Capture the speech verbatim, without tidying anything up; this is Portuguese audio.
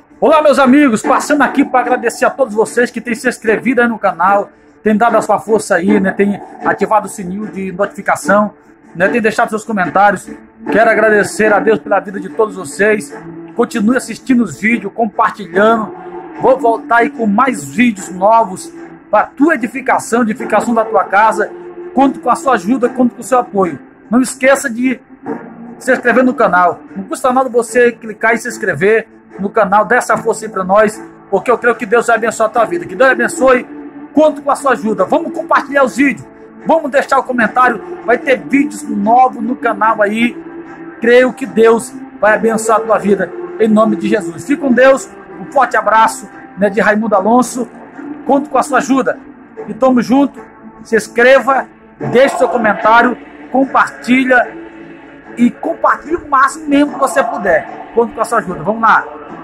Olá, meus amigos, passando aqui para agradecer a todos vocês que têm se inscrevido aí no canal, têm dado a sua força aí, né, têm ativado o sininho de notificação, né, têm deixado seus comentários. Quero agradecer a Deus pela vida de todos vocês. Continue assistindo os vídeos, compartilhando. Vou voltar aí com mais vídeos novos para a tua edificação, edificação da tua casa. Conto com a sua ajuda, conto com o seu apoio. Não esqueça de se inscrever no canal. Não custa nada você clicar e se inscrever no canal, dá essa força aí para nós, porque eu creio que Deus vai abençoar a tua vida. Que Deus abençoe, conto com a sua ajuda. Vamos compartilhar os vídeos, vamos deixar o comentário, vai ter vídeos novos no canal aí. Creio que Deus vai abençoar a tua vida, em nome de Jesus. Fique com Deus, um forte abraço, né, de Raimundo Alonso. Conto com a sua ajuda e tamo junto. Se inscreva, deixe seu comentário, compartilha e compartilhe o máximo mesmo que você puder. Conto com a sua ajuda. Vamos lá.